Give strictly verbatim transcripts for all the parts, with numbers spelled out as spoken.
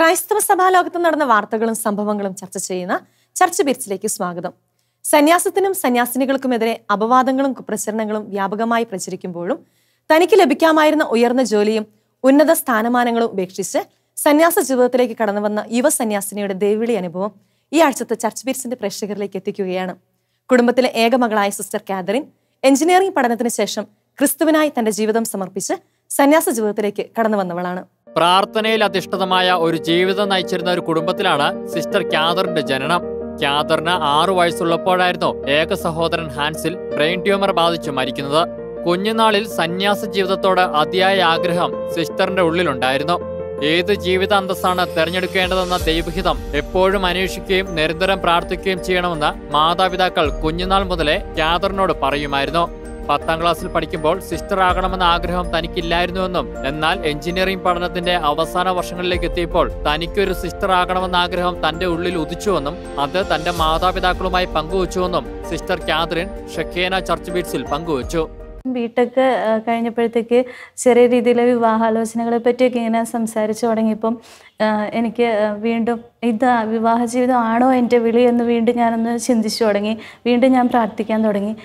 ക്രൈസ്തവ സഭാലോകത്ത് നടന്ന വാർത്തകളും സംഭവങ്ങളും ചർച്ച ചെയ്യുന്ന ചർച്ച് ബീറ്റ്സിലേക്ക് സ്വാഗതം. സന്യാസത്തിനും സന്യാസിനികൾക്കുമെതിരെ അപവാദങ്ങളും കുപ്രചരണങ്ങളും വ്യാപകമായി പ്രചരിക്കുമ്പോഴും തനിക്ക് ലഭിക്കാമായിരുന്ന ഉയർന്ന ജോലിയും ഉന്നത സ്ഥാനമാനങ്ങളും ഉപേക്ഷിച്ച് സന്യാസ ജീവിതത്തിലേക്ക് കടന്നുവന്ന യുവ സന്യാസിനിയുടെ ദൈവവിളി അനുഭവം ഈ ആഴ്ചത്തെ ചർച്ച് ബീറ്റ്സിന്റെ പ്രേക്ഷകരിലേക്ക് എത്തിക്കുകയാണ്. കുടുംബത്തിലെ ഏക മകളായ സിസ്റ്റർ കാതറിൻ എഞ്ചിനീയറിംഗ് പഠനത്തിന് ശേഷം ക്രിസ്തുവിനായി തന്റെ ജീവിതം സമർപ്പിച്ച് സന്യാസ ജീവിതത്തിലേക്ക് കടന്നു വന്നവളാണ്. പ്രാർത്ഥനയിൽ അധിഷ്ഠിതമായ ഒരു ജീവിതം നയിച്ചിരുന്ന ഒരു കുടുംബത്തിലാണ് സിസ്റ്റർ കാതറിന്റെ ജനനം. കാതറിന് ആറു വയസ്സുള്ളപ്പോഴായിരുന്നു ഏക സഹോദരൻ ഹാൻസിൽ ബ്രെയിൻ ട്യൂമർ ബാധിച്ചു മരിക്കുന്നത്. കുഞ്ഞുനാളിൽ സന്യാസ ജീവിതത്തോട് അതിയായ ആഗ്രഹം സിസ്റ്ററിന്റെ ഉള്ളിലുണ്ടായിരുന്നു. ഏത് ജീവിത അന്തസ്സാണ് തെരഞ്ഞെടുക്കേണ്ടതെന്ന ദൈവഹിതം എപ്പോഴും അന്വേഷിക്കുകയും നിരന്തരം പ്രാർത്ഥിക്കുകയും ചെയ്യണമെന്ന് മാതാപിതാക്കൾ കുഞ്ഞുനാൾ മുതലേ കാതറിനോട് പറയുമായിരുന്നു. പത്താം ക്ലാസ്സിൽ പഠിക്കുമ്പോൾ സിസ്റ്റർ ആകണമെന്ന ആഗ്രഹം തനിക്കില്ലായിരുന്നുവെന്നും എന്നാൽ എഞ്ചിനീയറിംഗ് പഠനത്തിന്റെ അവസാന വർഷങ്ങളിലേക്ക് എത്തിയപ്പോൾ തനിക്കൊരു സിസ്റ്റർ ആകണമെന്ന ആഗ്രഹം തന്റെ ഉള്ളിൽ ഉദിച്ചുവെന്നും അത് തന്റെ മാതാപിതാക്കളുമായി പങ്കുവച്ചുവെന്നും സിസ്റ്റർ കാതറിൻ ഷെക്കേന ചർച്ച് ബീറ്റ്സിൽ പങ്കുവച്ചു. ബിടെക് കഴിഞ്ഞപ്പോഴത്തേക്ക് ചെറിയ രീതിയിലെ വിവാഹാലോചനകളെ പറ്റിയൊക്കെ ഇങ്ങനെ സംസാരിച്ചു തുടങ്ങിയപ്പം എനിക്ക് വീണ്ടും ഇത് വിവാഹ ജീവിതം ആണോ എൻ്റെ വിളി എന്ന് വീണ്ടും ഞാനൊന്ന് ചിന്തിച്ചു തുടങ്ങി. വീണ്ടും ഞാൻ പ്രാർത്ഥിക്കാൻ തുടങ്ങി.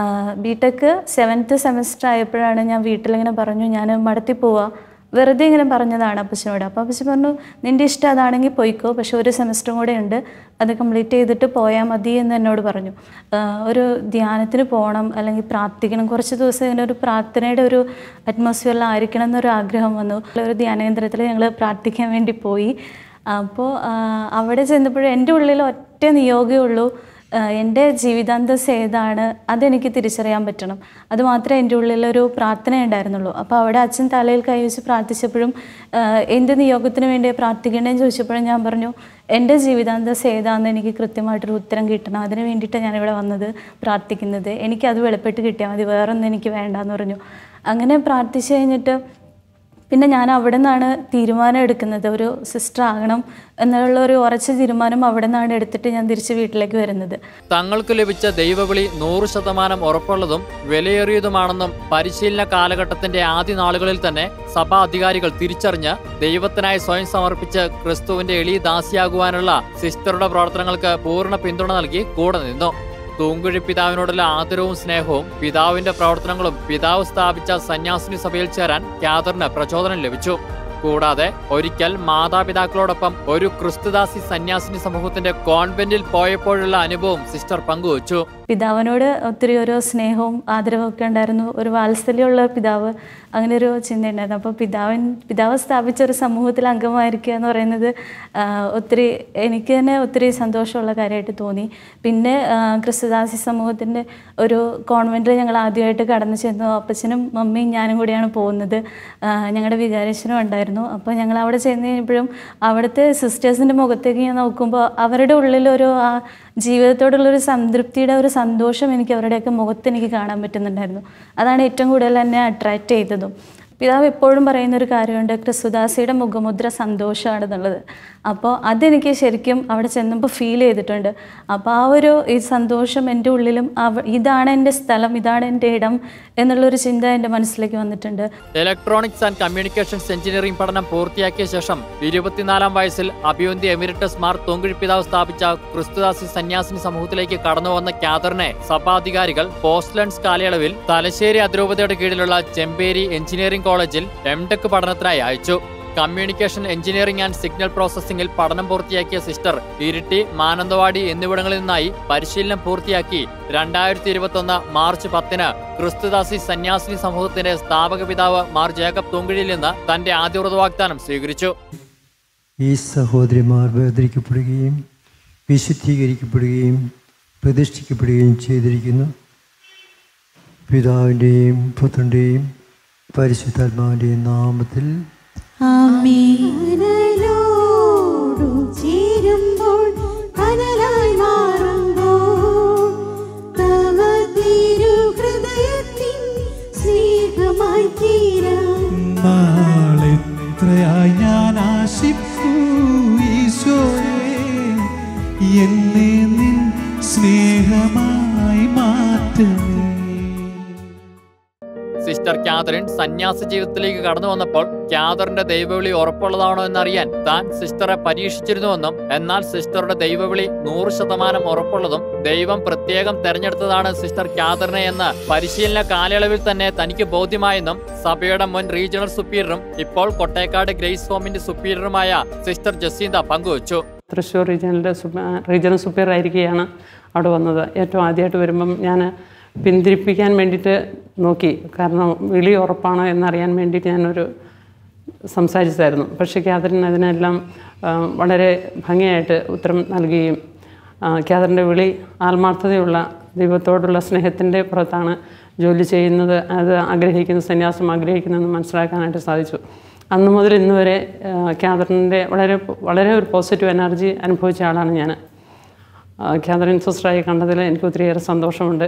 ബിടെക് സെവൻത്ത് സെമസ്റ്റർ ആയപ്പോഴാണ് ഞാൻ വീട്ടിലിങ്ങനെ പറഞ്ഞു, ഞാൻ മടത്തി പോവാ, വെറുതെ ഇങ്ങനെ പറഞ്ഞതാണ് അപ്പച്ചനോട്. അപ്പോൾ അപ്പച്ചൻ പറഞ്ഞു, നിൻ്റെ ഇഷ്ടം അതാണെങ്കിൽ പോയിക്കോ, പക്ഷെ ഒരു സെമസ്റ്ററും കൂടെ ഉണ്ട്, അത് കംപ്ലീറ്റ് ചെയ്തിട്ട് പോയാൽ മതി എന്ന് എന്നോട് പറഞ്ഞു. ഒരു ധ്യാനത്തിന് പോകണം അല്ലെങ്കിൽ പ്രാർത്ഥിക്കണം, കുറച്ച് ദിവസം ഇങ്ങനെ ഒരു പ്രാർത്ഥനയുടെ ഒരു അറ്റ്മോസ്ഫിയറിലായിരിക്കണം എന്നൊരു ആഗ്രഹം വന്നു. ഒരു ധ്യാനകേന്ദ്രത്തിൽ ഞങ്ങൾ പ്രാർത്ഥിക്കാൻ വേണ്ടി പോയി. അപ്പോൾ അവിടെ ചെന്നപ്പോഴും എൻ്റെ ഉള്ളിൽ ഒറ്റ നിയോഗമേ ഉള്ളൂ, എൻ്റെ ജീവിതാന്തസ് ഏതാണ് അതെനിക്ക് തിരിച്ചറിയാൻ പറ്റണം. അതുമാത്രമേ എൻ്റെ ഉള്ളിലൊരു പ്രാർത്ഥന ഉണ്ടായിരുന്നുള്ളൂ. അപ്പോൾ അവിടെ അച്ഛൻ തലയിൽ കൈവച്ച് പ്രാർത്ഥിച്ചപ്പോഴും എന്ത് നിയോഗത്തിന് വേണ്ടി പ്രാർത്ഥിക്കേണ്ടതെന്ന് ചോദിച്ചപ്പോഴും ഞാൻ പറഞ്ഞു, എൻ്റെ ജീവിതാന്തസ് ഏതാണെന്ന് എനിക്ക് കൃത്യമായിട്ടൊരു ഉത്തരം കിട്ടണം, അതിന് വേണ്ടിയിട്ടാണ് ഞാനിവിടെ വന്നത് പ്രാർത്ഥിക്കുന്നത്, എനിക്കത് വെളിപ്പെട്ട് കിട്ടിയാൽ മതി, വേറൊന്നും എനിക്ക് വേണ്ടാന്ന് പറഞ്ഞു. അങ്ങനെ പ്രാർത്ഥിച്ചു കഴിഞ്ഞിട്ട് പിന്നെ ഞാൻ അവിടെ നിന്നാണ് തീരുമാനം എടുക്കുന്നത്, ഒരു സിസ്റ്റർ ആകണം എന്നുള്ള ഒരു ഉറച്ച തീരുമാനം അവിടെ നിന്നാണ് എടുത്തിട്ട് ഞാൻ തിരിച്ച് വീട്ടിലേക്ക് വരുന്നത്. തങ്ങൾക്ക് ലഭിച്ച ദൈവവിളി നൂറ് ശതമാനം ഉറപ്പുള്ളതും വിലയേറിയതുമാണെന്നും പരിശീലന കാലഘട്ടത്തിന്റെ ആദ്യ നാളുകളിൽ തന്നെ സഭാ അധികാരികൾ തിരിച്ചറിഞ്ഞ് ദൈവത്തിനായി സ്വയം സമർപ്പിച്ച് ക്രിസ്തുവിന്റെ എളിയ ദാസിയാകുവാനുള്ള സിസ്റ്ററുടെ പ്രവർത്തനങ്ങൾക്ക് പൂർണ്ണ പിന്തുണ നൽകി കൂടെ നിന്നു. തൂങ്കുഴി പിതാവിനോടുള്ള ആദരവും സ്നേഹവും പിതാവിന്റെ പ്രവർത്തനങ്ങളും പിതാവ് സ്ഥാപിച്ച സന്യാസിനി സഭയിൽ ചേരാൻ കാതറിന് പ്രചോദനം ലഭിച്ചു. കൂടാതെ ഒരിക്കൽ മാതാപിതാക്കളോടൊപ്പം ഒരു ക്രിസ്തുദാസി സന്യാസിനി സമൂഹത്തിന്റെ കോൺവെന്റിൽ പോയപ്പോഴുള്ള അനുഭവം സിസ്റ്റർ പങ്കുവച്ചു. പിതാവിനോട് ഒത്തിരി ഒരു സ്നേഹവും ആദരവും ഒക്കെ ഉണ്ടായിരുന്നു, ഒരു വാത്സല്യമുള്ള പിതാവ്, അങ്ങനെ ഒരു ചിന്തയുണ്ടായിരുന്നു. അപ്പോൾ പിതാവിൻ പിതാവ് സ്ഥാപിച്ച ഒരു സമൂഹത്തിൽ അംഗമായിരിക്കുക എന്ന് പറയുന്നത് ഒത്തിരി എനിക്ക് തന്നെ ഒത്തിരി സന്തോഷമുള്ള കാര്യമായിട്ട് തോന്നി. പിന്നെ ക്രിസ്തുദാസി സമൂഹത്തിൻ്റെ ഒരു കോൺവെൻറ്റിൽ ഞങ്ങൾ ആദ്യമായിട്ട് കടന്നു ചെന്നു. അപ്പച്ചനും മമ്മിയും ഞാനും കൂടിയാണ് പോകുന്നത്, ഞങ്ങളുടെ വികാരച്ചനും ഉണ്ടായിരുന്നു. അപ്പോൾ ഞങ്ങൾ അവിടെ ചെന്ന് കഴിഞ്ഞപ്പോഴും അവിടുത്തെ സിസ്റ്റേഴ്സിൻ്റെ മുഖത്തേക്ക് ഞാൻ നോക്കുമ്പോൾ അവരുടെ ഉള്ളിലൊരു ആ ജീവിതത്തോടുള്ളൊരു സംതൃപ്തിയുടെ ഒരു സന്തോഷം എനിക്ക് അവരുടെയൊക്കെ മുഖത്ത് എനിക്ക് കാണാൻ പറ്റുന്നുണ്ടായിരുന്നു. അതാണ് ഏറ്റവും കൂടുതൽ എന്നെ അട്രാക്റ്റ് ചെയ്തതും. പിതാവ് എപ്പോഴും പറയുന്നൊരു കാര്യമുണ്ട്, ക്രിസ്തുദാസിയുടെ മുഖമുദ്ര സന്തോഷമാണെന്നുള്ളത്. അപ്പോൾ അതെനിക്ക് ശരിക്കും അവിടെ ചെന്നപ്പോൾ ഫീൽ ചെയ്തിട്ടുണ്ട്. അപ്പോൾ ആ ഒരു ഈ സന്തോഷം എൻ്റെ ഉള്ളിലും ഇതാണ് എൻ്റെ സ്ഥലം, ഇതാണ് എൻ്റെ ഇടം എന്നുള്ളൊരു ചിന്ത എൻ്റെ മനസ്സിലേക്ക് വന്നിട്ടുണ്ട്. ഇലക്ട്രോണിക്സ് ആൻഡ് കമ്മ്യൂണിക്കേഷൻസ് എഞ്ചിനീയറിംഗ് പഠനം പൂർത്തിയാക്കിയ ശേഷം ഇരുപത്തിനാലാം വയസ്സിൽ അഭിവന്തി എമിരറ്റസ് മാർ തൂങ്കുഴി പിതാവ് സ്ഥാപിച്ച ക്രിസ്തുദാസി സന്യാസിനി സമൂഹത്തിലേക്ക് കടന്നു വന്ന കാതറിനെ സഭാധികാരികൾ പോസ്റ്റ്ലൻഡ്സ് കാലയളവിൽ തലശ്ശേരി അതിരൂപതയുടെ കീഴിലുള്ള ചെമ്പേരി എഞ്ചിനീയറിംഗ് കോളേജിൽ എം ടെക് പഠനത്തിനായി അയച്ചു. കമ്മ്യൂണിക്കേഷൻ എഞ്ചിനീയറിംഗ് ആൻഡ് സിഗ്നൽ പ്രോസസിംഗിൽ പഠനം പൂർത്തിയാക്കിയ സിസ്റ്റർ ഇരിട്ടി, മാനന്തവാടി എന്നിവിടങ്ങളിൽ നിന്നായി പരിശീലനം പൂർത്തിയാക്കി രണ്ടായിരത്തി ഇരുപത്തി ഒന്ന് മാർച്ച് പത്തിന് ക്രിസ്തുദാസി സന്യാസിനി സമൂഹത്തിന്റെ സ്ഥാപക പിതാവ് മാർ ജേക്കബ് തൂങ്കുഴിയിൽ നിന്ന് തന്റെ ആദ്യ വ്രതവാഗ്ദാനം സ്വീകരിച്ചു. ഈ സഹോദരിമാർ വേർതിരിക്കപ്പെടുകയും വിശുദ്ധീകരിക്കപ്പെടുകയും പ്രതിഷ്ഠിക്കപ്പെടുകയും ചെയ്തിരിക്കുന്നു. പിതാവിൻ്റെയും പുത്രൻ്റെയും പരിശുദ്ധാത്മാവിൻ്റെയും നാമത്തിൽ ആമേൻ. നാളെത്രയായി ഞാൻ ആശിപ്പൂ ഈശോയെ, എന്നെ നിൻ സ്നേഹമായി മാറ്റമേ. സിസ്റ്റർ കാതറിൻ സന്യാസ ജീവിതത്തിലേക്ക് കടന്നു വന്നപ്പോൾ കാതറിന്റെ ദൈവവിളി ഉറപ്പുള്ളതാണോ എന്നറിയാൻ താൻ സിസ്റ്ററെ പരീക്ഷിച്ചിരുന്നുവെന്നും എന്നാൽ സിസ്റ്ററുടെ ദൈവവിളി നൂറ് ശതമാനം ഉറപ്പുള്ളതും ദൈവം പ്രത്യേകം തെരഞ്ഞെടുത്തതാണ് സിസ്റ്റർ കാതറിനെ എന്ന് പരിശീലന കാലയളവിൽ തന്നെ തനിക്ക് ബോധ്യമായെന്നും സഭയുടെ മുൻ റീജിയണൽ സുപ്പീരിയറും ഇപ്പോൾ കൊട്ടേക്കാട് ഗ്രേസ് ഹോമിന്റെ സുപ്പീരിയറുമായ സിസ്റ്റർ ജസീന്ത പങ്കുവച്ചു. തൃശ്ശൂർ റീജിയനിലെ റീജിയണൽ സുപ്പീരിയർ ആയിരിക്കുകയാണ് അവിടെ വന്നത്. ഏറ്റവും ആദ്യമായിട്ട് വരുമ്പം ഞാൻ പിന്തിരിപ്പിക്കാൻ വേണ്ടിയിട്ട് നോക്കി, കാരണം വിളി ഉറപ്പാണോ എന്നറിയാൻ വേണ്ടിയിട്ട് ഞാനൊരു സംസാരിച്ചായിരുന്നു. പക്ഷേ കാതറിൻ അതിനെല്ലാം വളരെ ഭംഗിയായിട്ട് ഉത്തരം നൽകുകയും കാതറിൻ്റെ വിളി ആത്മാർത്ഥതയുള്ള ദൈവത്തോടുള്ള സ്നേഹത്തിൻ്റെ പുറത്താണ് ജോലി ചെയ്യുന്നത്, അത് ആഗ്രഹിക്കുന്ന സന്യാസം ആഗ്രഹിക്കുന്നതെന്ന് മനസ്സിലാക്കാനായിട്ട് സാധിച്ചു. അന്ന് മുതൽ ഇന്ന് വരെ കാതറിൻ്റെ വളരെ വളരെ ഒരു പോസിറ്റീവ് എനർജി അനുഭവിച്ച ആളാണ് ഞാൻ. കാതറിൻ സിസ്റ്ററായി കണ്ടതിൽ എനിക്ക് ഒത്തിരിയേറെ സന്തോഷമുണ്ട്.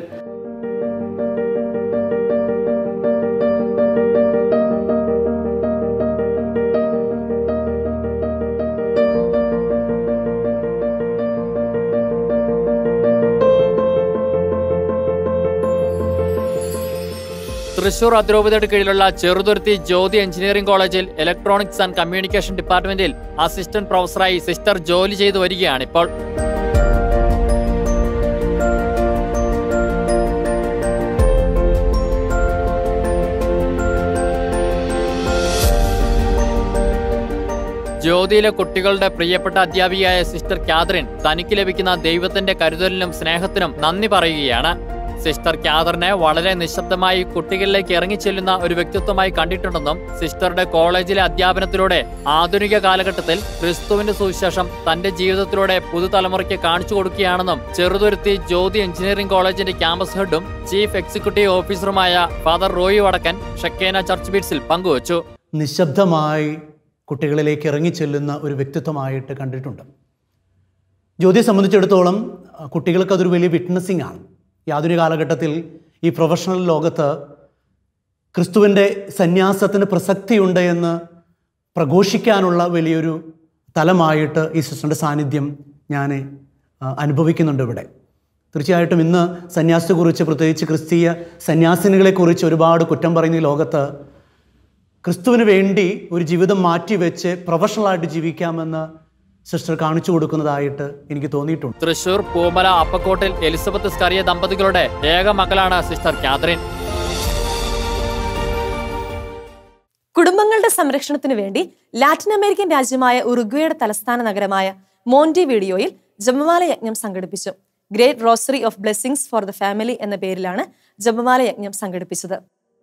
തൃശൂർ അതിരൂപതയുടെ കീഴിലുള്ള ചെറുതുരുത്തി ജ്യോതി എഞ്ചിനീയറിംഗ് കോളേജിൽ ഇലക്ട്രോണിക്സ് ആൻഡ് കമ്മ്യൂണിക്കേഷൻ ഡിപ്പാർട്ട്മെന്റിൽ അസിസ്റ്റന്റ് പ്രൊഫസറായി സിസ്റ്റർ ജോലി ചെയ്തു വരികയാണിപ്പോൾ. ജ്യോതിയിലെ കുട്ടികളുടെ പ്രിയപ്പെട്ട അധ്യാപികയായ സിസ്റ്റർ കാതറിൻ തനിക്ക് ലഭിക്കുന്ന ദൈവത്തിന്റെ കരുതലിനും സ്നേഹത്തിനും നന്ദി പറയുകയാണ്. സിസ്റ്റർ കാതറിനെ വളരെ നിശബ്ദമായി കുട്ടികളിലേക്ക് ഇറങ്ങിച്ചെല്ലുന്ന ഒരു വ്യക്തിത്വമായി കണ്ടിട്ടുണ്ടെന്നും സിസ്റ്ററുടെ കോളേജിലെ അധ്യാപനത്തിലൂടെ ആധുനിക കാലഘട്ടത്തിൽ ക്രിസ്തുവിന്റെ സുവിശേഷം തന്റെ ജീവിതത്തിലൂടെ പുതുതലമുറയ്ക്ക് കാണിച്ചു കൊടുക്കുകയാണെന്നും ചെറുതുരുത്തി ജ്യോതി എഞ്ചിനീയറിംഗ് കോളേജിന്റെ ക്യാമ്പസ് ഹെഡും ചീഫ് എക്സിക്യൂട്ടീവ് ഓഫീസറുമായ father Roy Vadakkan Shekinah church ബീറ്റ്സിൽ പങ്കുവച്ചു. നിശബ്ദമായി കുട്ടികളിലേക്ക് ഇറങ്ങിച്ചെല്ലുന്ന ഒരു വ്യക്തിത്വമായിട്ട് കണ്ടിട്ടുണ്ട്. ജ്യോതിയെ സംബന്ധിച്ചിടത്തോളം കുട്ടികൾക്ക് അതൊരു വലിയ വിറ്റ്നസിംഗ് ആണ്. ഈ ആധുനിക കാലഘട്ടത്തിൽ ഈ പ്രൊഫഷണൽ ലോകത്ത് ക്രിസ്തുവിൻ്റെ സന്യാസത്തിന് പ്രസക്തിയുണ്ട് എന്ന് പ്രഘോഷിക്കാനുള്ള വലിയൊരു തലമായിട്ട് ഈ സിസ്റ്ററിൻ്റെ സാന്നിധ്യം ഞാൻ അനുഭവിക്കുന്നുണ്ട് ഇവിടെ. തീർച്ചയായിട്ടും ഇന്ന് സന്യാസത്തെക്കുറിച്ച്, പ്രത്യേകിച്ച് ക്രിസ്തീയ സന്യാസിനികളെക്കുറിച്ച് ഒരുപാട് കുറ്റം പറയുന്ന ഈ ലോകത്ത് ക്രിസ്തുവിന് വേണ്ടി ഒരു ജീവിതം മാറ്റിവെച്ച് പ്രൊഫഷണലായിട്ട് ജീവിക്കാമെന്ന് സിസ്റ്റർ കാണിച്ചു കൊടുക്കുന്നതായിട്ട് എനിക്ക് തോന്നിയിട്ടുണ്ട്. തൃശൂർ പൂമല അപ്പക്കോട്ടിൽ എലിസബത്ത് സ്കറിയ ദമ്പതികളുടെ ഏക മകളാണ് സിസ്റ്റർ കാതറിൻ. കുടുംബങ്ങളുടെ സംരക്ഷണത്തിനു വേണ്ടി ലാറ്റിൻ അമേരിക്കൻ രാജ്യമായ ഉറുഗ്വേയുടെ തലസ്ഥാന നഗരമായ മോണ്ടിവീഡിയോയിൽ ജപമാല യജ്ഞം സംഘടിപ്പിച്ചു. Great rosary of blessings for the family എന്ന പേരിലാണ് ജപമാല യജ്ഞം സംഘടിപ്പിച്ചത്.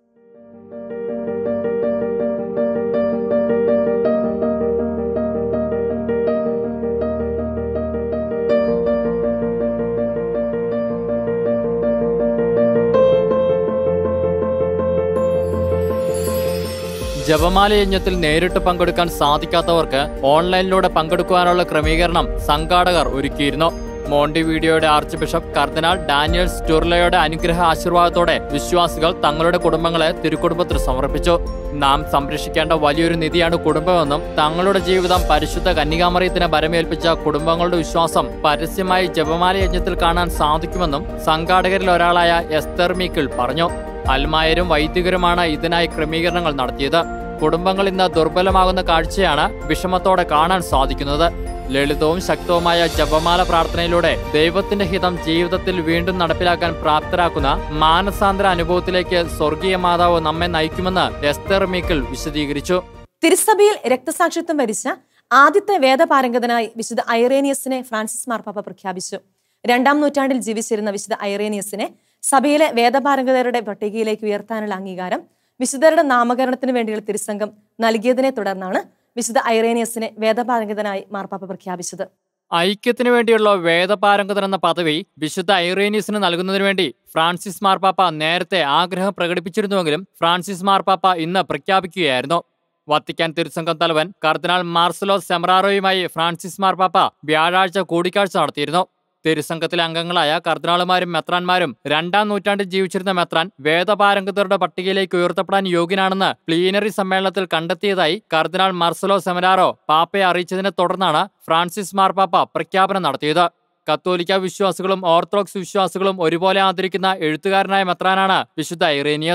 ജപമാല യജ്ഞത്തിൽ നേരിട്ട് പങ്കെടുക്കാൻ സാധിക്കാത്തവർക്ക് ഓൺലൈനിലൂടെ പങ്കെടുക്കുവാനുള്ള ക്രമീകരണം സംഘാടകർ ഒരുക്കിയിരുന്നു. മോണ്ടിവീഡിയോയുടെ ആർച്ച് ബിഷപ്പ് കർദിനാൾ ഡാനിയൽ സ്റ്റുർലയുടെ അനുഗ്രഹ ആശീർവാദത്തോടെ വിശ്വാസികൾ തങ്ങളുടെ കുടുംബങ്ങളെ തിരുക്കുടുംബത്തിൽ സമർപ്പിച്ചു. നാം സംരക്ഷിക്കേണ്ട വലിയൊരു നിധിയാണ് കുടുംബമെന്നും തങ്ങളുടെ ജീവിതം പരിശുദ്ധ കന്യകാമറിയത്തിന് ബരമേൽപ്പിച്ച കുടുംബങ്ങളുടെ വിശ്വാസം പരസ്യമായി ജപമാല യജ്ഞത്തിൽ കാണാൻ സാധിക്കുമെന്നും സംഘാടകരിൽ ഒരാളായ എസ്തർ മീക്കിൾ പറഞ്ഞു. അൽമായരും വൈദികരുമാണ് ഇതിനായി ക്രമീകരണങ്ങൾ നടത്തിയത്. കുടുംബങ്ങൾ ഇന്ന് ദുർബലമാകുന്ന കാഴ്ചയാണ് വിഷമത്തോടെ കാണാൻ സാധിക്കുന്നത്. ലളിതവും ശക്തവുമായ ജപമാല പ്രാർത്ഥനയിലൂടെ ദൈവത്തിന്റെ ഹിതം ജീവിതത്തിൽ വീണ്ടും നടപ്പിലാക്കാൻ പ്രാപ്തരാക്കുന്ന മാനസാന്തര അനുഭവത്തിലേക്ക് സ്വർഗീയ മാതാവ് നമ്മെ നയിക്കുമെന്ന് എസ്തർ മീക്കിൾ വിശദീകരിച്ചു. തിരുസഭയിൽ രക്തസാക്ഷിത്വം വരിച്ച ആദ്യത്തെ വേദപാരംഗതനായി വിശുദ്ധ ഐറേനിയസിനെ ഫ്രാൻസിസ് മാർപ്പാപ്പ പ്രഖ്യാപിച്ചു. രണ്ടാം നൂറ്റാണ്ടിൽ ജീവിച്ചിരുന്ന വിശുദ്ധ ഐറേനിയസിനെ സഭയിലെ വേദപാരംഗതരുടെ പട്ടികയിലേക്ക് ഉയർത്താനുള്ള അംഗീകാരം വിശുദ്ധരുടെ നാമകരണത്തിന് വേണ്ടിയുള്ള തിരുസംഘം നൽകിയതിനെ തുടർന്നാണ് വിശുദ്ധ ഐറേനിയസിനെ വേദപാരംഗതനായി മാർപ്പാപ്പ പ്രഖ്യാപിച്ചത്. ഐക്യത്തിന് വേണ്ടിയുള്ള വേദപാരംഗതൻ എന്ന പദവി വിശുദ്ധ ഐറേനിയസിന് നൽകുന്നതിന് വേണ്ടി ഫ്രാൻസിസ് മാർപ്പാപ്പ നേരത്തെ ആഗ്രഹം പ്രകടിപ്പിച്ചിരുന്നുവെങ്കിലും ഫ്രാൻസിസ് മാർപ്പാപ്പ ഇന്ന് പ്രഖ്യാപിക്കുകയായിരുന്നു. വത്തിക്കാൻ തിരുസംഘം തലവൻ കർദിനാൾ മാർസലോ സെമറാറോയുമായി ഫ്രാൻസിസ് മാർപ്പാപ്പ വ്യാഴാഴ്ച കൂടിക്കാഴ്ച നടത്തിയിരുന്നു. തിരുസംഘത്തിലെ അംഗങ്ങളായ കർദിനാളുമാരും മെത്രാന്മാരും രണ്ടാം നൂറ്റാണ്ടിൽ ജീവിച്ചിരുന്ന മെത്രാൻ വേദപാരംഗതരുടെ പട്ടികയിലേക്ക് ഉയർത്തപ്പെടാൻ യോഗ്യനാണെന്ന് പ്ലീനറി സമ്മേളനത്തിൽ കണ്ടെത്തിയതായി കർദിനാൾ മാർസലോ സെമരാറോ പാപ്പയെ അറിയിച്ചതിനെ തുടർന്നാണ് ഫ്രാൻസിസ് മാർപ്പാപ്പ പ്രഖ്യാപനം നടത്തിയത്. കത്തോലിക്ക വിശ്വാസികളും ഓർത്തഡോക്സ് വിശ്വാസികളും ഒരുപോലെ ആദരിക്കുന്ന എഴുത്തുകാരനായ മെത്രാനാണ് വിശുദ്ധ ഐറേനിയസ്.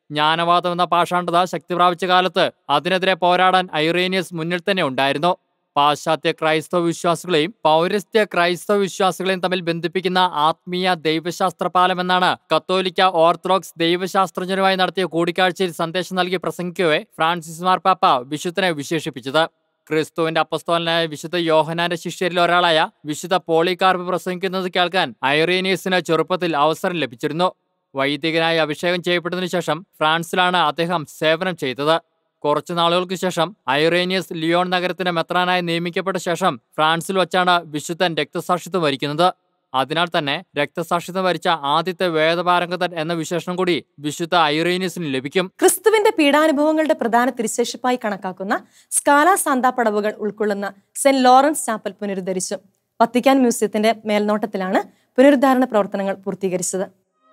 ജ്ഞാനവാദം എന്ന പാഷാണ്ഡത ശക്തി പ്രാപിച്ച കാലത്ത് അതിനെതിരെ പോരാടാൻ ഐറേനിയസ് മുന്നിൽ തന്നെ ഉണ്ടായിരുന്നു. പാശ്ചാത്യ ക്രൈസ്തവ വിശ്വാസികളെയും പൗരസ്ത്യ ക്രൈസ്തവ വിശ്വാസികളെയും തമ്മിൽ ബന്ധിപ്പിക്കുന്ന ആത്മീയ ദൈവശാസ്ത്ര പാലം എന്നാണ് കത്തോലിക്ക ഓർത്തഡോക്സ് ദൈവശാസ്ത്രജ്ഞരുമായി നടത്തിയ കൂടിക്കാഴ്ചയിൽ സന്ദേശം നൽകി പ്രസംഗിക്കവേ ഫ്രാൻസിസ് മാർപ്പാപ്പ വിശുദ്ധനെ വിശേഷിപ്പിച്ചത്. ക്രിസ്തുവിന്റെ അപ്പസ്തോലനായ വിശുദ്ധ യോഹന്നാന്റെ ശിഷ്യരിൽ ഒരാളായ വിശുദ്ധ പോളികാർപ്പ് പ്രസംഗിക്കുന്നത് കേൾക്കാൻ ഐറേനിയസിന് ചെറുപ്പത്തിൽ അവസരം ലഭിച്ചിരുന്നു. വൈദികനായി അഭിഷേകം ചെയ്യപ്പെട്ടതിനു ശേഷം ഫ്രാൻസിലാണ് അദ്ദേഹം സേവനം ചെയ്തത്. കുറച്ചു നാളുകൾക്ക് ശേഷം ഐറേനിയസ് ലിയോൺ നഗരത്തിന്റെ മെത്രാനായി നിയമിക്കപ്പെട്ട ശേഷം ഫ്രാൻസിൽ വച്ചാണ് വിശുദ്ധൻ രക്തസാക്ഷിത്വം വരിക്കുന്നത്. അതിനാൽ തന്നെ രക്തസാക്ഷിത്വം വരിച്ച ആദ്യത്തെ വേദപാരംഗതൻ എന്ന വിശേഷണം കൂടി വിശുദ്ധ ഐറേനിയസിന് ലഭിക്കും. ക്രിസ്തുവിന്റെ പീഡാനുഭവങ്ങളുടെ പ്രധാന തിരുശേഷിപ്പായി കണക്കാക്കുന്ന സ്കാല സാന്താ പടവുകൾ ഉൾക്കൊള്ളുന്ന സെന്റ് ലോറൻസ് ചാപ്പൽ പുനരുദ്ധരിച്ചു. വത്തിക്കാൻ മ്യൂസിയത്തിന്റെ മേൽനോട്ടത്തിലാണ് പുനരുദ്ധാരണ പ്രവർത്തനങ്ങൾ പൂർത്തീകരിച്ചത്.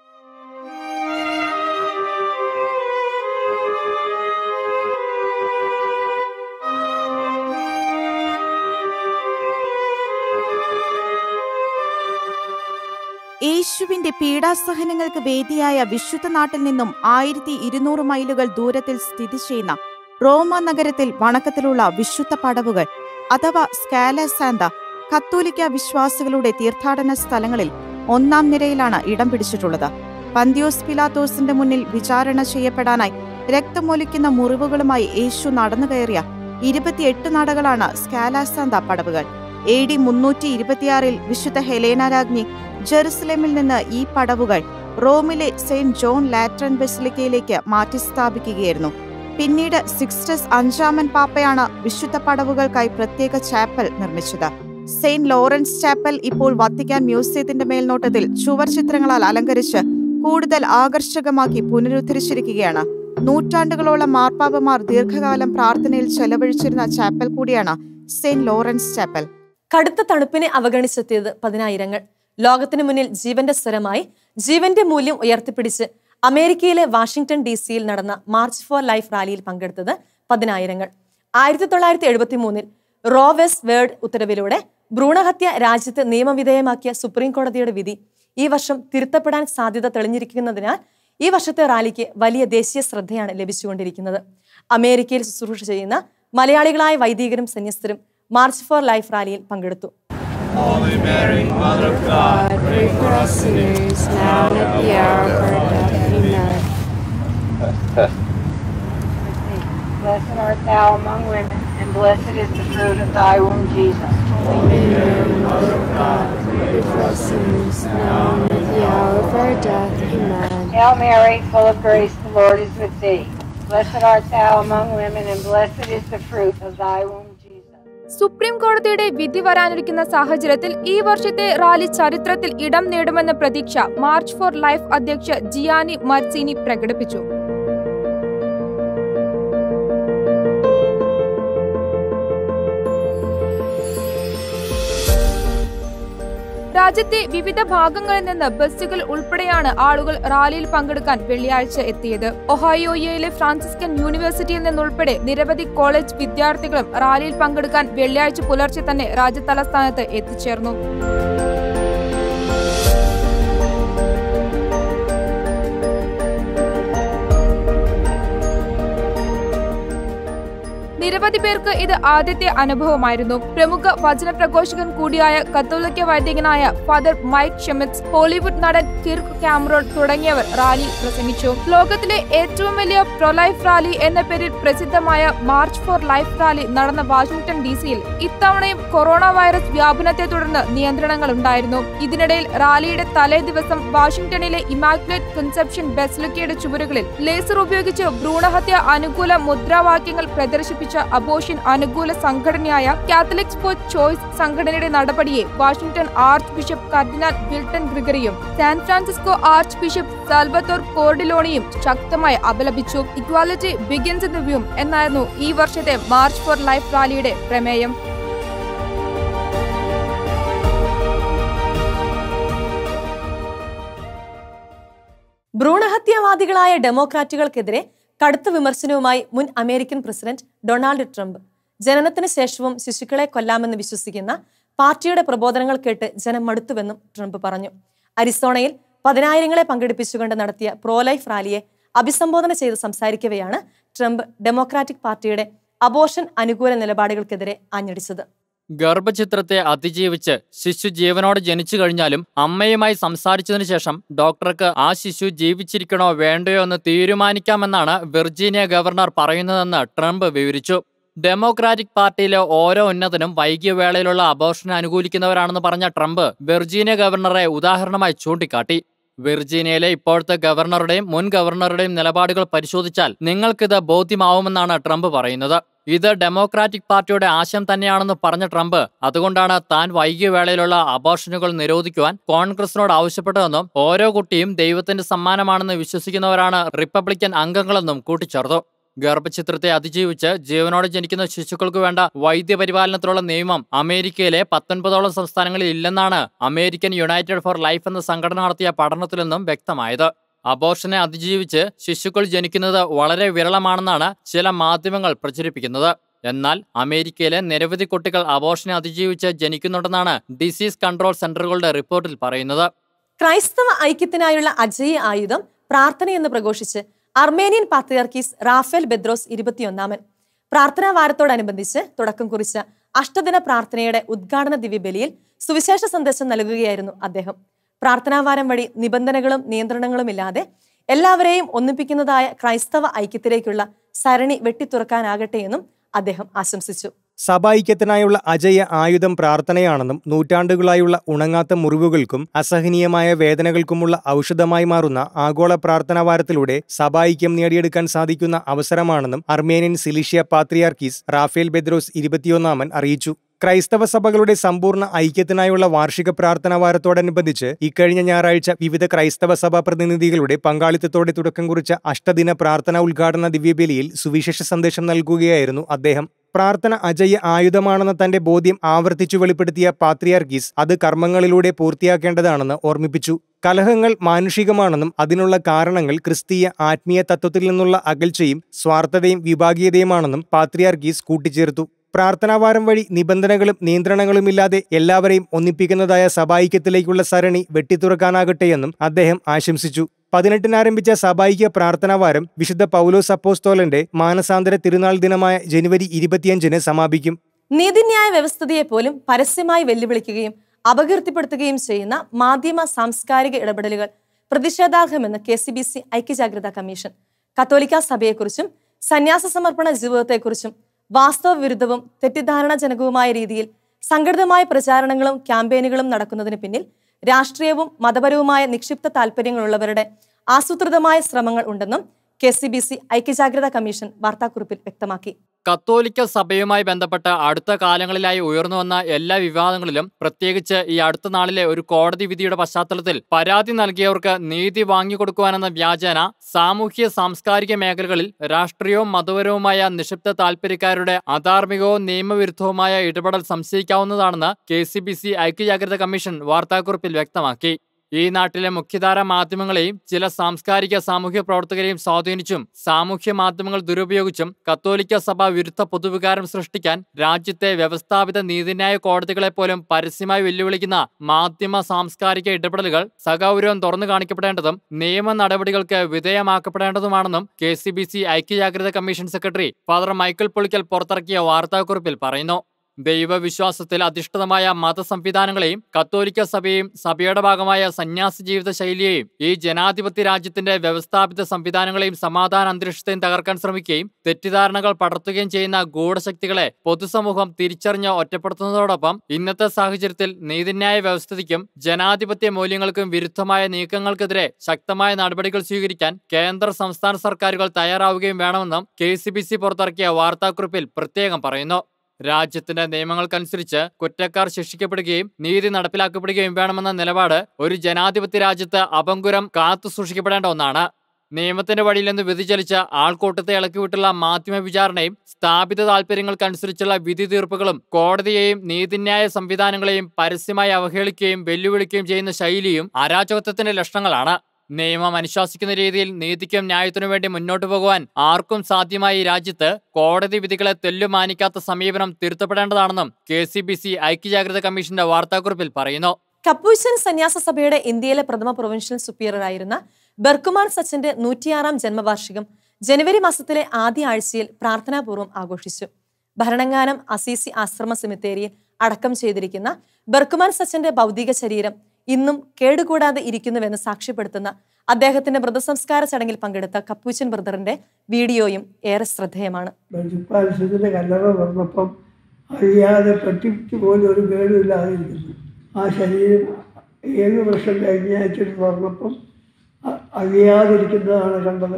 യേശുവിന്റെ പീഡാസഹനങ്ങൾക്ക് വേദിയായ വിശുദ്ധ നാട്ടിൽ നിന്നും ആയിരത്തി ഇരുന്നൂറ് മൈലുകൾ ദൂരത്തിൽ സ്ഥിതി ചെയ്യുന്ന റോമ നഗരത്തിൽ വണക്കത്തിലുള്ള വിശുദ്ധ പടവുകൾ അഥവാ സ്കാല സാന്ത കത്തോലിക്ക വിശ്വാസികളുടെ തീർത്ഥാടന സ്ഥലങ്ങളിൽ ഒന്നാം നിരയിലാണ് ഇടം പിടിച്ചിട്ടുള്ളത്. പന്തിയോസ് പിലാത്തോസിന്റെ മുന്നിൽ വിചാരണ ചെയ്യപ്പെടാനായി രക്തമൊലിക്കുന്ന മുറിവുകളുമായി യേശു നടന്നു കയറിയ ഇരുപത്തിയെട്ട് നടകളാണ് സ്കാല സാന്ത പടവുകൾ. എ ഡി മുന്നൂറ്റി ഇരുപത്തിയാറിൽ വിശുദ്ധ ഹെലേന രാജ്ഞി ജെറുസലേമിൽ നിന്ന് ഈ പടവുകൾ റോമിലെ സെയിന്റ് ജോൺ ലാറ്ററൻ ബസിലിക്കയിലേക്ക് മാറ്റി സ്ഥാപിക്കുകയായിരുന്നു. പിന്നീട് സിക്സ്റ്റസ് അഞ്ചാമൻ പാപ്പയാണ് വിശുദ്ധ പടവുകൾക്കായി പ്രത്യേക ചാപ്പൽ നിർമ്മിച്ചത്. സെയിന്റ് ലോറൻസ് ചാപ്പൽ ഇപ്പോൾ വത്തിക്കാൻ മ്യൂസിയത്തിന്റെ മേൽനോട്ടത്തിൽ ചുവർ ചിത്രങ്ങളാൽ അലങ്കരിച്ച് കൂടുതൽ ആകർഷകമാക്കി പുനരുദ്ധരിച്ചിരിക്കുകയാണ്. നൂറ്റാണ്ടുകളോളം മാർപ്പാപ്പമാർ ദീർഘകാലം പ്രാർത്ഥനയിൽ ചെലവഴിച്ചിരുന്ന ചാപ്പൽ കൂടിയാണ് സെയിന്റ് ലോറൻസ് ചാപ്പൽ. കടുത്ത തണുപ്പിനെ അവഗണിച്ചെത്തിയത് പതിനായിരങ്ങൾ. ലോകത്തിനു മുന്നിൽ ജീവന്റെ സ്വരമായി ജീവന്റെ മൂല്യം ഉയർത്തിപ്പിടിച്ച് അമേരിക്കയിലെ വാഷിംഗ്ടൺ ഡി സിയിൽ നടന്ന മാർച്ച് ഫോർ ലൈഫ് റാലിയിൽ പങ്കെടുത്തത് പതിനായിരങ്ങൾ. ആയിരത്തി തൊള്ളായിരത്തി എഴുപത്തി മൂന്നിൽ റോ വെസ് വേർഡ് ഉത്തരവിലൂടെ ഭ്രൂണഹത്യ രാജ്യത്ത് നിയമവിധേയമാക്കിയ സുപ്രീം കോടതിയുടെ വിധി ഈ വർഷം തിരുത്തപ്പെടാൻ സാധ്യത തെളിഞ്ഞിരിക്കുന്നതിനാൽ ഈ വർഷത്തെ റാലിക്ക് വലിയ ദേശീയ ശ്രദ്ധയാണ് ലഭിച്ചുകൊണ്ടിരിക്കുന്നത്. അമേരിക്കയിൽ ശുശ്രൂഷ ചെയ്യുന്ന മലയാളികളായ വൈദികരും സന്യസ്തരും മാർച്ച് ഫോർ ലൈഫ് റാലിയിൽ പങ്കെടുത്തു. Holy Mary, Mother of God, pray for us sinners, now and at the hour of our death. Amen. Blessed art thou among women, and blessed is the fruit of thy womb, Jesus. Holy Mary, Mother of God, pray for us sinners, now and at the hour of our death. Amen. Hail Mary, full of grace, the Lord is with thee. Blessed art thou among women, and blessed is the fruit of thy womb, Jesus. Supreme കോടതിയുടെ വിധി വരാനിരിക്കുന്ന സാഹചര്യത്തിൽ ഈ വർഷത്തെ rally ചരിത്രത്തിൽ ഇടം നേടുമെന്ന പ്രതീക്ഷ മാർച്ച് ഫോർ ലൈഫ് അധ്യക്ഷ ജിയാനി മർസിനി പ്രകടിപ്പിച്ചു. രാജ്യത്തെ വിവിധ ഭാഗങ്ങളിൽ നിന്ന് ബസ്സുകൾ ഉൾപ്പെടെയാണ് ആളുകൾ റാലിയിൽ പങ്കെടുക്കാൻ വെള്ളിയാഴ്ച എത്തിയത്. ഒഹായോയിലെ ഫ്രാൻസിസ്കൻ യൂണിവേഴ്സിറ്റിയിൽ നിന്നുൾപ്പെടെ നിരവധി കോളേജ് വിദ്യാർത്ഥികളും റാലിയിൽ പങ്കെടുക്കാൻ വെള്ളിയാഴ്ച പുലർച്ചെ തന്നെ രാജ്യതലസ്ഥാനത്ത് എത്തിച്ചേർന്നു. നിരവധി പേർക്ക് ഇത് ആദ്യത്തെ അനുഭവമായിരുന്നു. പ്രമുഖ വചന പ്രഘോഷകൻ കൂടിയായ കത്തോലിക്ക വൈദികനായ ഫാദർ മൈക്ക് ഷെമിറ്റ്സ്, ഹോളിവുഡ് നടൻ കിർക്ക് കാമറോൺ തുടങ്ങിയവർ റാലിയിൽ പ്രസംഗിച്ചു. ലോകത്തിലെ ഏറ്റവും വലിയ പ്രോ ലൈഫ് റാലി എന്ന പേരിൽ പ്രസിദ്ധമായ മാർച്ച് ഫോർ ലൈഫ് റാലി നടന്ന വാഷിംഗ്ടൺ ഡി സിയിൽ ഇത്തവണയും കൊറോണ വൈറസ് വ്യാപനത്തെ തുടർന്ന് നിയന്ത്രണങ്ങൾ ഉണ്ടായിരുന്നു. ഇതിനിടയിൽ റാലിയുടെ തലേ ദിവസം വാഷിംഗ്ടണിലെ ഇമാക്കുലേറ്റ് കൺസെപ്ഷൻ ബസിലിക്കയുടെ ചുവരുകളിൽ ലേസർ ഉപയോഗിച്ച് ഭ്രൂണഹത്യ അനുകൂല മുദ്രാവാക്യങ്ങൾ പ്രദർശിപ്പിച്ച അബോർഷൻ അനുകൂല സംഘടനയായ കാത്തലിക്സ് ഫോർ ചോയ്സ് സംഘടനയുടെ നടപടിയെ വാഷിംഗ്ടൺ ആർച്ച് ബിഷപ്പ് കർദിനാൾ വിൽട്ടൺ ഗ്രിഗറിയും San Francisco archbishop Salvatore കോർഡിലോണിയും ശക്തമായി അപലപിച്ചു. Equality begins in the womb എന്നായിരുന്നു ഈ വർഷത്തെ മാർച്ച് ഫോർ ലൈഫ് റാലിയുടെ പ്രമേയം. ഭ്രൂണഹത്യവാദികളായ ഡെമോക്രാറ്റുകൾക്കെതിരെ കടുത്ത വിമർശനവുമായി മുൻ അമേരിക്കൻ പ്രസിഡന്റ് ഡൊണാൾഡ് ട്രംപ്. ജനനത്തിന് ശേഷവും ശിശുക്കളെ കൊല്ലാമെന്ന് വിശ്വസിക്കുന്ന പാർട്ടിയുടെ പ്രബോധനങ്ങൾ കേട്ട് ജനം മടുത്തുവെന്നും ട്രംപ് പറഞ്ഞു. അരിസോണയിൽ പതിനായിരങ്ങളെ പങ്കെടുപ്പിച്ചുകൊണ്ട് നടത്തിയ പ്രോ ലൈഫ് റാലിയെ അഭിസംബോധന ചെയ്ത് സംസാരിക്കവെയാണ് ട്രംപ് ഡെമോക്രാറ്റിക് പാർട്ടിയുടെ അബോർഷൻ അനുകൂല നിലപാടുകൾക്കെതിരെ ആഞ്ഞടിച്ചത്. ഗർഭചിത്രത്തെ അതിജീവിച്ച് ശിശു ജീവനോടെ ജനിച്ചു കഴിഞ്ഞാലും അമ്മയുമായി സംസാരിച്ചതിനു ശേഷം ഡോക്ടർക്ക് ആ ശിശു ജീവിച്ചിരിക്കണോ വേണ്ടയോ എന്ന് തീരുമാനിക്കാമെന്നാണ് വിർജീനിയ ഗവർണർ പറയുന്നതെന്ന് ട്രംപ് വിവരിച്ചു. ഡെമോക്രാറ്റിക് പാർട്ടിയിലെ ഓരോ ഉന്നതനും വൈകിയ വേളയിലുള്ള അബോർഷനെ അനുകൂലിക്കുന്നവരാണെന്ന് പറഞ്ഞ ട്രംപ് വിർജീനിയ ഗവർണറെ ഉദാഹരണമായി ചൂണ്ടിക്കാട്ടി. വിർജീനിയയിലെ ഇപ്പോഴത്തെ ഗവർണറുടെയും മുൻ ഗവർണറുടെയും നിലപാടുകൾ പരിശോധിച്ചാൽ നിങ്ങൾക്കിത് ബോധ്യമാവുമെന്നാണ് ട്രംപ് പറയുന്നത്. ഇത് ഡെമോക്രാറ്റിക് പാർട്ടിയുടെ ആശയം തന്നെയാണെന്ന് പറഞ്ഞ ട്രംപ് അതുകൊണ്ടാണ് താൻ വൈകിയ വേളയിലുള്ള അബോർഷനുകൾ നിരോധിക്കുവാൻ കോൺഗ്രസിനോട് ആവശ്യപ്പെട്ടതെന്നും ഓരോ കുട്ടിയും ദൈവത്തിന്റെ സമ്മാനമാണെന്ന് വിശ്വസിക്കുന്നവരാണ് റിപ്പബ്ലിക്കൻ അംഗങ്ങളെന്നും കൂട്ടിച്ചേർത്തു. ഗർഭചിത്രത്തെ അതിജീവിച്ച് ജീവനോടെ ജനിക്കുന്ന ശിശുക്കൾക്ക് വേണ്ട വൈദ്യപരിപാലനത്തിലുള്ള നിയമം അമേരിക്കയിലെ പത്തൊൻപതോളം സംസ്ഥാനങ്ങളിൽ ഇല്ലെന്നാണ് അമേരിക്കൻ യുണൈറ്റഡ് ഫോർ ലൈഫ് എന്ന സംഘടന നടത്തിയ പഠനത്തിൽ നിന്നും വ്യക്തമായത്. അബോർഷനെ അതിജീവിച്ച് ശിശുക്കൾ ജനിക്കുന്നത് വളരെ വിരളമാണെന്നാണ് ചില മാധ്യമങ്ങൾ പ്രചരിപ്പിക്കുന്നത്. എന്നാൽ അമേരിക്കയിലെ നിരവധി കുട്ടികൾ അബോർഷനെ അതിജീവിച്ച് ജനിക്കുന്നുണ്ടെന്നാണ് ഡിസീസ് കൺട്രോൾ സെന്ററുകളുടെ റിപ്പോർട്ടിൽ പറയുന്നത്. ക്രൈസ്തവ ഐക്യത്തിനായുള്ള അജയ്യ ആയുധം പ്രാർത്ഥനയെന്ന് പ്രഘോഷിച്ച് അർമേനിയൻ പാത്രിയാർക്കീസ് റാഫേൽ ബെദ്രോസ് ഇരുപത്തിയൊന്നാമൻ പ്രാർത്ഥനാ വാരത്തോടനുബന്ധിച്ച് തുടക്കം കുറിച്ച അഷ്ടദിന പ്രാർത്ഥനയുടെ ഉദ്ഘാടന ദിവ്യബലിയിൽ സുവിശേഷ സന്ദേശം നൽകുകയായിരുന്നു അദ്ദേഹം. പ്രാർത്ഥനാവാരം വഴി നിബന്ധനകളും നിയന്ത്രണങ്ങളും ഇല്ലാതെ എല്ലാവരെയും ഒന്നിപ്പിക്കുന്നതായ ക്രൈസ്തവ ഐക്യത്തിലേക്കുള്ള സരണി വെട്ടിത്തുറക്കാനാകട്ടെ എന്നും അദ്ദേഹം ആശംസിച്ചു. സഭാഐക്യത്തിനായുള്ള അജയ്യ ആയുധം പ്രാർത്ഥനയാണെന്നും നൂറ്റാണ്ടുകളായുള്ള ഉണങ്ങാത്ത മുറിവുകൾക്കും അസഹനീയമായ വേദനകൾക്കുമുള്ള ഔഷധമായി മാറുന്ന ആഗോള പ്രാർത്ഥനാ വാരത്തിലൂടെ സഭാഐക്യം നേടിയെടുക്കാൻ സാധിക്കുന്ന അവസരമാണെന്നും അർമേനിയൻ സിലിഷ്യ പാത്രിയാർക്കീസ് റാഫേൽ ബെദ്രോസ് ഇരുപത്തിയൊന്നാമൻ അറിയിച്ചു. ക്രൈസ്തവ സഭകളുടെ സമ്പൂർണ്ണ ഐക്യത്തിനായുള്ള വാർഷിക പ്രാർത്ഥനാ വാരത്തോടനുബന്ധിച്ച് ഇക്കഴിഞ്ഞ ഞായറാഴ്ച വിവിധ ക്രൈസ്തവ സഭാ പ്രതിനിധികളുടെ പങ്കാളിത്തത്തോടെ തുടക്കം കുറിച്ച അഷ്ടദിന പ്രാർത്ഥനാ ഉദ്ഘാടന ദിവ്യബലിയിൽ സുവിശേഷ സന്ദേശം നൽകുകയായിരുന്നു അദ്ദേഹം. പ്രാർത്ഥന അജയ്യ ആയുധമാണെന്ന തന്റെ ബോധ്യം ആവർത്തിച്ചു വെളിപ്പെടുത്തിയ പാത്രിയാർക്കീസ് അത് കർമ്മങ്ങളിലൂടെ പൂർത്തിയാക്കേണ്ടതാണെന്ന് ഓർമ്മിപ്പിച്ചു. കലഹങ്ങൾ മാനുഷികമാണെന്നും അതിനുള്ള കാരണങ്ങൾ ക്രിസ്തീയ ആത്മീയ തത്വത്തിൽ നിന്നുള്ള അകൽച്ചയും സ്വാർത്ഥതയും വിഭാഗീയതയുമാണെന്നും പാത്രിയാർക്കീസ് കൂട്ടിച്ചേർത്തു. പ്രാർത്ഥനാവാരം വഴി നിബന്ധനകളും നിയന്ത്രണങ്ങളുമില്ലാതെ എല്ലാവരെയും ഒന്നിപ്പിക്കുന്നതായ സഭാഐക്യത്തിലേക്കുള്ള സരണി വെട്ടിത്തുറക്കാനാകട്ടെയെന്നും അദ്ദേഹം ആശംസിച്ചു. പതിനെട്ടിന് ആരംഭിച്ച സഭായിക പ്രാർത്ഥനാവാരം വിശുദ്ധ പൗലോസ് അപ്പോസ്തോലന്റെ മാനസാന്തര തിരുനാൾ ദിനമായ ജനുവരി ഇരുപത്തിയഞ്ചിന് സമാപിക്കും. നീതിന്യായ വ്യവസ്ഥിതിയെ പോലും പരസ്യമായി വെല്ലുവിളിക്കുകയും അപകീർത്തിപ്പെടുത്തുകയും ചെയ്യുന്ന മാധ്യമ സാംസ്കാരിക ഇടപെടലുകൾ പ്രതിഷേധാർഹമെന്ന് കെ സി ബി സി ഐക്യജാഗ്രതാ കമ്മീഷൻ കത്തോലിക്ക സഭയെക്കുറിച്ചും സന്യാസ സമർപ്പണ ജീവിതത്തെക്കുറിച്ചും വാസ്തവ വിരുദ്ധവും തെറ്റിദ്ധാരണാജനകവുമായ രീതിയിൽ സംഘടിതമായ പ്രചാരണങ്ങളും ക്യാമ്പയിനുകളും നടക്കുന്നതിന് പിന്നിൽ രാഷ്ട്രീയവും മതപരവുമായ നിക്ഷിപ്ത താല്പര്യങ്ങളുള്ളവരുടെ ആസൂത്രിതമായ ശ്രമങ്ങൾ ഉണ്ടെന്നും കെ സി ബി സി ഐക്യജാഗ്രതാ കമ്മീഷൻ വാർത്താക്കുറിപ്പിൽ വ്യക്തമാക്കി. കത്തോലിക്ക സഭയുമായി ബന്ധപ്പെട്ട് അടുത്ത കാലങ്ങളിലായി ഉയർന്നുവന്ന എല്ലാ വിവാദങ്ങളിലും പ്രത്യേകിച്ച് ഈ അടുത്ത നാളിലെ ഒരു കോടതി വിധിയുടെ പശ്ചാത്തലത്തിൽ പരാതി നൽകിയവർക്ക് നീതി വാങ്ങിക്കൊടുക്കുവാനെന്ന വ്യാജേന സാമൂഹ്യ സാംസ്കാരിക മേഖലകളിൽ രാഷ്ട്രീയവും മതപരവുമായ നിക്ഷിപ്ത താൽപര്യക്കാരുടെ അധാർമികവും നിയമവിരുദ്ധവുമായ ഇടപെടൽ സംശയിക്കാവുന്നതാണെന്ന് കെ സി ബി സി ഐക്യജാഗ്രതാ കമ്മീഷൻ വാർത്താക്കുറിപ്പിൽ വ്യക്തമാക്കി. ഈ നാട്ടിലെ മുഖ്യധാര മാധ്യമങ്ങളെയും ചില സാംസ്കാരിക സാമൂഹ്യ പ്രവർത്തകരെയും സ്വാധീനിച്ചും സാമൂഹ്യ മാധ്യമങ്ങൾ ദുരുപയോഗിച്ചും കത്തോലിക്ക സഭ വിരുദ്ധ പൊതുവികാരം സൃഷ്ടിക്കാൻ രാജ്യത്തെ വ്യവസ്ഥാപിത നീതിന്യായ കോടതികളെ പോലും പരസ്യമായി വെല്ലുവിളിക്കുന്ന മാധ്യമ സാംസ്കാരിക ഇടപെടലുകൾ സഗൗരവം തുറന്നു കാണിക്കപ്പെടേണ്ടതും നിയമ നടപടികൾക്ക് വിധേയമാക്കപ്പെടേണ്ടതുമാണെന്നും കെ സി ബി സി ഐക്യജാഗ്രതാ commission secretary father Michael Pulickal പുറത്തിറക്കിയ വാർത്താക്കുറിപ്പിൽ പറയുന്നു. ദൈവവിശ്വാസത്തിൽ അധിഷ്ഠിതമായ മതസംവിധാനങ്ങളെയും കത്തോലിക്ക സഭയെയും സഭയുടെ ഭാഗമായ സന്യാസ ജീവിത ശൈലിയെയും ഈ ജനാധിപത്യ രാജ്യത്തിന്റെ വ്യവസ്ഥാപിത സംവിധാനങ്ങളെയും സമാധാന അന്തരീക്ഷത്തെയും തകർക്കാൻ ശ്രമിക്കുകയും തെറ്റിദ്ധാരണകൾ പടർത്തുകയും ചെയ്യുന്ന ഗൂഢശക്തികളെ പൊതുസമൂഹം തിരിച്ചറിഞ്ഞ് ഒറ്റപ്പെടുത്തുന്നതോടൊപ്പം ഇന്നത്തെ സാഹചര്യത്തിൽ നീതിന്യായ വ്യവസ്ഥിതിക്കും ജനാധിപത്യ മൂല്യങ്ങൾക്കും വിരുദ്ധമായ നീക്കങ്ങൾക്കെതിരെ ശക്തമായ നടപടികൾ സ്വീകരിക്കാൻ കേന്ദ്ര സംസ്ഥാന സർക്കാരുകൾ തയ്യാറാവുകയും വേണമെന്നും കെ സി ബി സി പുറത്തിറക്കിയ വാർത്താക്കുറിപ്പിൽ പ്രത്യേകം പറയുന്നു. രാജ്യത്തിന്റെ നിയമങ്ങൾക്കനുസരിച്ച് കുറ്റക്കാർ ശിക്ഷിക്കപ്പെടുകയും നീതി നടപ്പിലാക്കപ്പെടുകയും വേണമെന്ന നിലപാട് ഒരു ജനാധിപത്യ രാജ്യത്ത് അപങ്കുരം കാത്തു സൂക്ഷിക്കപ്പെടേണ്ട ഒന്നാണ്. നിയമത്തിന്റെ വഴിയിൽ നിന്ന് വ്യതിചലിച്ച ആൾക്കൂട്ടത്തെ ഇളക്കിവിട്ടുള്ള മാധ്യമ വിചാരണയും സ്ഥാപിത താൽപര്യങ്ങൾക്കനുസരിച്ചുള്ള വിധി തീർപ്പുകളും കോടതിയെയും നീതിന്യായ സംവിധാനങ്ങളെയും പരസ്യമായി അവഹേളിക്കുകയും വെല്ലുവിളിക്കുകയും ചെയ്യുന്ന ശൈലിയും അരാജകത്വത്തിന്റെ ലക്ഷണങ്ങളാണ്. നിയമം അനുശാസിക്കുന്ന രീതിയിൽ നീതിക്കും ന്യായത്തിനു വേണ്ടി മുന്നോട്ടു പോകുവാൻ ആർക്കും സാധ്യമായ ഈ രാജ്യത്ത് കോടതി വിധികളെ തെല്ലുമാനിക്കാത്ത സമീപനം തിരുത്തപ്പെടേണ്ടതാണെന്നും കെ സി ബി സി ഐക്യജാഗ്രതാ കമ്മീഷന്റെ വാർത്താക്കുറിപ്പിൽ പറയുന്നു. കപ്പൂച്ചൻ സന്യാസ സഭയുടെ ഇന്ത്യയിലെ പ്രഥമ പ്രൊവിൻഷ്യൽ സുപ്പീരിയറായിരുന്ന ബർക്കുമാൻ സച്ചന്റെ നൂറ്റിയാറാം ജന്മവാർഷികം ജനുവരി മാസത്തിലെ ആദ്യ ആഴ്ചയിൽ പ്രാർത്ഥനാപൂർവ്വം ആഘോഷിച്ചു. ഭരണങ്ങാനം അസീസി ആശ്രമ സെമിത്തേരിയിൽ അടക്കം ചെയ്തിരിക്കുന്ന ബർക്കുമാൻ സച്ചന്റെ ഭൗതിക ശരീരം ഇന്നും കേടുകൂടാതെ ഇരിക്കുന്നുവെന്ന് സാക്ഷ്യപ്പെടുത്തുന്ന അദ്ദേഹത്തിന്റെ മൃതസംസ്കാര ചടങ്ങിൽ പങ്കെടുത്ത കപ്പൂച്ചൻ ബ്രദറിന്റെ വീഡിയോയും ഏറെ ശ്രദ്ധേയമാണ്. കല്ലറ തുറന്നപ്പം അറിയാതെ പറ്റിച്ചു പോലും ഒരു കേടുമില്ലാതിരിക്കുന്നു. ആ ശരീരം ഏഴ് വർഷം കഴിഞ്ഞാഴ്ചയിൽ തുറന്നപ്പം അറിയാതിരിക്കുന്നതാണ് കണ്ടത്.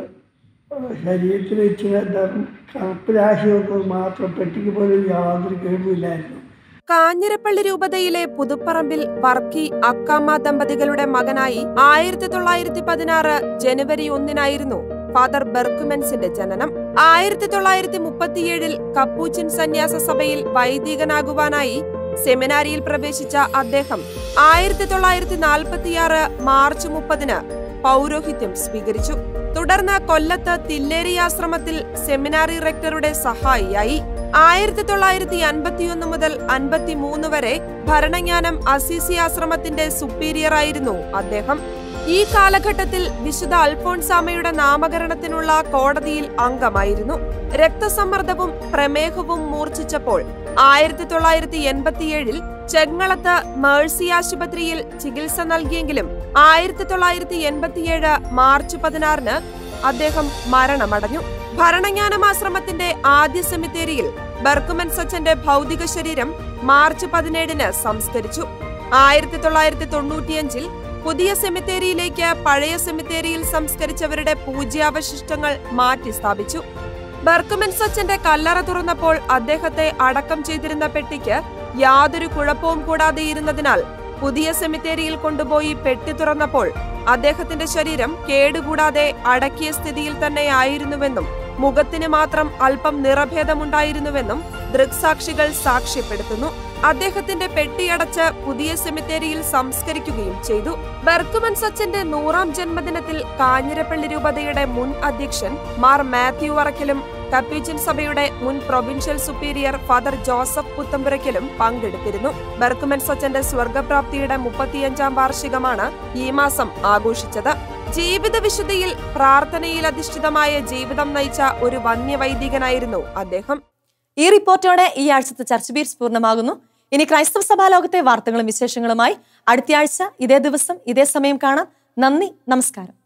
ശരീരത്തിൽ ഇച്ചിരി കറുപ്പിലാശയൊക്കെ മാത്രം, പെട്ടിക്ക് പോലും യാതൊരു കേടുമില്ലായിരുന്നു. കാഞ്ഞിരപ്പള്ളി രൂപതയിലെ പുതുപ്പറമ്പിൽ വർക്കി അക്കാമ്മ ദമ്പതികളുടെ മകനായി ആയിരത്തി തൊള്ളായിരത്തി പതിനാറ് ജനുവരി ഒന്നിനായിരുന്നു ഫാദർ ബെർക്കുമെൻസിന്റെ ജനനം. ആയിരത്തി തൊള്ളായിരത്തി മുപ്പത്തിയേഴിൽ കപ്പൂച്ചിൻ സന്യാസ സഭയിൽ വൈദികനാകുവാനായി സെമിനാരിയിൽ പ്രവേശിച്ച അദ്ദേഹം ആയിരത്തി തൊള്ളായിരത്തി നാൽപ്പത്തിയാറ് മാർച്ച് മുപ്പതിന് പൗരോഹിത്യം സ്വീകരിച്ചു. തുടർന്ന് കൊല്ലത്ത് തില്ലേരി ആശ്രമത്തിൽ സെമിനാറി റെക്ടറുടെ സഹായിയായി. ആയിരത്തി തൊള്ളായിരത്തി അൻപത്തിയൊന്ന് മുതൽ അൻപത്തി മൂന്ന് വരെ ഭരണജ്ഞാനം അസീസി ആശ്രമത്തിന്റെ സുപ്പീരിയർ ആയിരുന്നു അദ്ദേഹം. ഈ കാലഘട്ടത്തിൽ വിശുദ്ധ അൽഫോൺസാമയുടെ നാമകരണത്തിനുള്ള കോടതിയിൽ അംഗമായിരുന്നു. രക്തസമ്മർദ്ദവും പ്രമേഹവും മൂർച്ഛിച്ചപ്പോൾ ആയിരത്തി തൊള്ളായിരത്തി എൺപത്തിയേഴിൽ ചെങ്ങളത്ത് മേഴ്സി ആശുപത്രിയിൽ ചികിത്സ നൽകിയെങ്കിലും ആയിരത്തി തൊള്ളായിരത്തി എൺപത്തിയേഴ് മാർച്ച് പതിനാറിന് അദ്ദേഹം മരണമടഞ്ഞു. ഭരണജ്ഞാനമാശ്രമത്തിന്റെ ആദ്യ സെമിത്തേരിയിൽ ബർക്കുമൻ സച്ചന്റെ ഭൗതിക ശരീരം മാർച്ച് പതിനേഴിന് സംസ്കരിച്ചു. ആയിരത്തി തൊള്ളായിരത്തി തൊണ്ണൂറ്റിയഞ്ചിൽ പുതിയ സെമിത്തേരിയിലേക്ക് പഴയ സെമിത്തേരിയിൽ സംസ്കരിച്ചവരുടെ പൂജ്യാവശിഷ്ടങ്ങൾ മാറ്റി സ്ഥാപിച്ചു. ബർക്കുമൻ സച്ചന്റെ കല്ലറ തുറന്നപ്പോൾ അദ്ദേഹത്തെ അടക്കം ചെയ്തിരുന്ന പെട്ടിക്ക് യാതൊരു കുഴപ്പവും കൂടാതെ ഇരുന്നതിനാൽ പുതിയ സെമിത്തേരിയിൽ കൊണ്ടുപോയി പെട്ടി തുറന്നപ്പോൾ അദ്ദേഹത്തിന്റെ ശരീരം കേടുകൂടാതെ അടക്കിയ സ്ഥിതിയിൽ തന്നെയായിരുന്നുവെന്നും മുഖത്തിന് മാത്രം അല്പം നിറഭേദമുണ്ടായിരുന്നുവെന്നും ദൃക്സാക്ഷികൾ സാക്ഷ്യപ്പെടുത്തുന്നു. അദ്ദേഹത്തിന്റെ പെട്ടിയടച്ച് പുതിയ സെമിത്തേരിയിൽ സംസ്കരിക്കുകയും ചെയ്തു. ബർക്കുമൻ സച്ചന്റെ നൂറാം ജന്മദിനത്തിൽ കാഞ്ഞിരപ്പള്ളി രൂപതയുടെ മുൻ അധ്യക്ഷൻ മാർ മാത്യു വറക്കലും കപ്പൂച്ചിൻ സഭയുടെ മുൻ പ്രൊവിൻഷ്യൽ സുപ്പീരിയർ ഫാദർ ജോസഫ് പുത്തമ്പുരയ്ക്കലും പങ്കെടുത്തിരുന്നു. ബർക്കുമൻ സച്ചന്റെ സ്വർഗപ്രാപ്തിയുടെ മുപ്പത്തിയഞ്ചാം വാർഷികമാണ് ഈ മാസം ആഘോഷിച്ചത്. ജീവിത വിശുദ്ധിയിൽ പ്രാർത്ഥനയിൽ അധിഷ്ഠിതമായ ജീവിതം നയിച്ച ഒരു വന്യവൈദികനായിരുന്നു അദ്ദേഹം. ഈ റിപ്പോർട്ടോടെ ഈ ആഴ്ചത്തെ ചർച്ച് ബീറ്റ്സ് പൂർണ്ണമാകുന്നു. ഇനി ക്രൈസ്തവ സഭാലോകത്തെ വാർത്തകളും വിശേഷങ്ങളുമായി അടുത്തയാഴ്ച ഇതേ ദിവസം ഇതേ സമയം കാണാം. നന്ദി, നമസ്കാരം.